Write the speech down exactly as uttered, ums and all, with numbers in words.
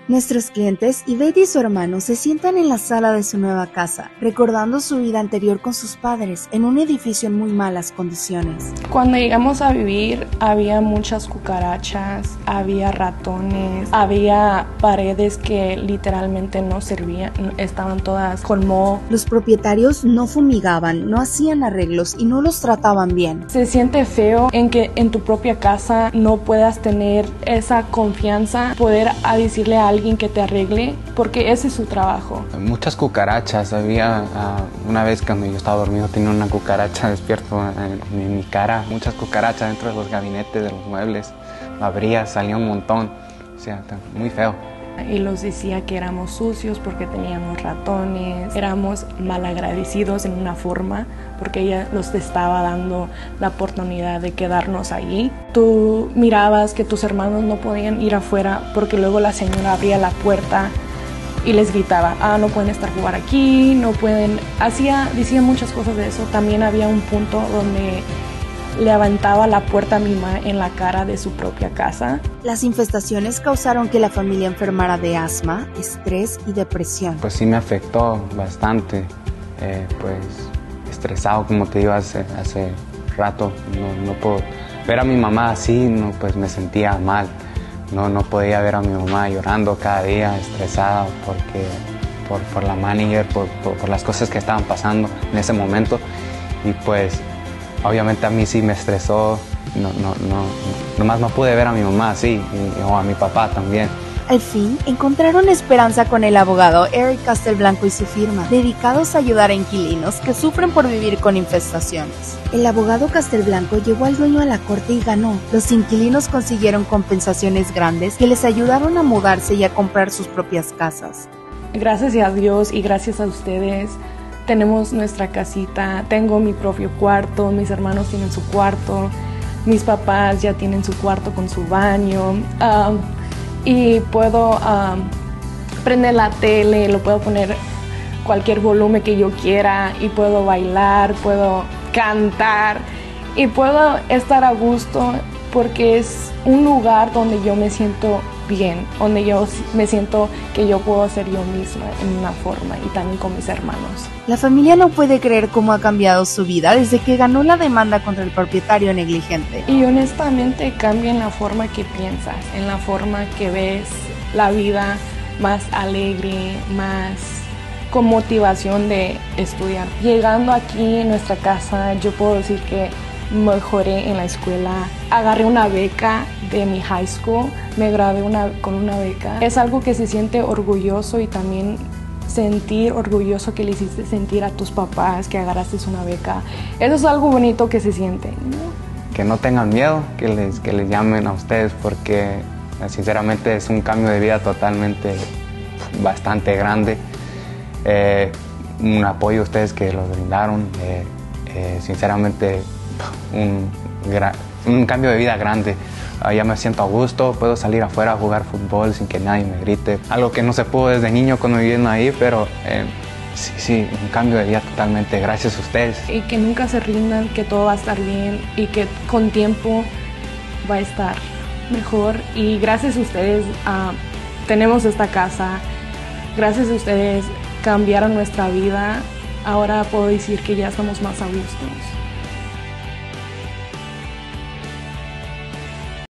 Nuestros clientes, Yvette y su hermano, se sientan en la sala de su nueva casa, recordando su vida anterior con sus padres en un edificio en muy malas condiciones. Cuando llegamos a vivir, había muchas cucarachas, había ratones, había paredes que literalmente no servían, estaban todas con moho. Los propietarios no fumigaban, no hacían arreglos y no los trataban bien. Se siente feo en que en tu propia casa no puedas tener esa confianza, poder a decirle a alguien que te arregle, porque ese es su trabajo. Muchas cucarachas, había uh, una vez cuando yo estaba dormido tenía una cucaracha despierto en, en mi cara, muchas cucarachas dentro de los gabinetes de los muebles, lo abría, salía un montón, o sea, muy feo. Y los decía que éramos sucios porque teníamos ratones, éramos malagradecidos en una forma porque ella los estaba dando la oportunidad de quedarnos allí. Tú mirabas que tus hermanos no podían ir afuera porque luego la señora abría la puerta y les gritaba, ah, no pueden estar jugar aquí, no pueden... Hacía, decía muchas cosas de eso. También había un punto donde levantaba la puerta misma en la cara de su propia casa. Las infestaciones causaron que la familia enfermara de asma, estrés y depresión. Pues sí me afectó bastante, eh, pues estresado, como te digo hace, hace rato, no, no puedo ver a mi mamá así, no, pues me sentía mal, no, no podía ver a mi mamá llorando cada día, estresada porque, por, por la manager, por, por, por las cosas que estaban pasando en ese momento y pues obviamente a mí sí me estresó, no, no, no, nomás no pude ver a mi mamá así, y, o a mi papá también. Al fin, encontraron esperanza con el abogado Eric Castelblanco y su firma, dedicados a ayudar a inquilinos que sufren por vivir con infestaciones. El abogado Castelblanco llevó al dueño a la corte y ganó. Los inquilinos consiguieron compensaciones grandes que les ayudaron a mudarse y a comprar sus propias casas. Gracias a Dios y gracias a ustedes, tenemos nuestra casita, tengo mi propio cuarto, mis hermanos tienen su cuarto, mis papás ya tienen su cuarto con su baño um, y puedo um, prender la tele, lo puedo poner cualquier volumen que yo quiera y puedo bailar, puedo cantar y puedo estar a gusto porque es un lugar donde yo me siento bien, donde yo me siento que yo puedo ser yo misma en una forma y también con mis hermanos. La familia no puede creer cómo ha cambiado su vida desde que ganó la demanda contra el propietario negligente. Y honestamente cambia en la forma que piensas, en la forma que ves la vida más alegre, más con motivación de estudiar. Llegando aquí en nuestra casa, yo puedo decir que mejoré en la escuela, agarré una beca de mi high school, me gradué una, con una beca. Es algo que se siente orgulloso y también sentir orgulloso que le hiciste sentir a tus papás que agarraste una beca. Eso es algo bonito que se siente, ¿no? Que no tengan miedo, que les, que les llamen a ustedes porque sinceramente es un cambio de vida totalmente bastante grande. Eh, un apoyo a ustedes que los brindaron, eh, eh, sinceramente Un, un cambio de vida grande. Uh, ya me siento a gusto, puedo salir afuera a jugar fútbol sin que nadie me grite. Algo que no se pudo desde niño cuando viviendo ahí, pero eh, sí, sí, un cambio de vida totalmente gracias a ustedes. Y que nunca se rindan, que todo va a estar bien y que con tiempo va a estar mejor. Y gracias a ustedes uh, tenemos esta casa, gracias a ustedes cambiaron nuestra vida. Ahora puedo decir que ya estamos más a gusto.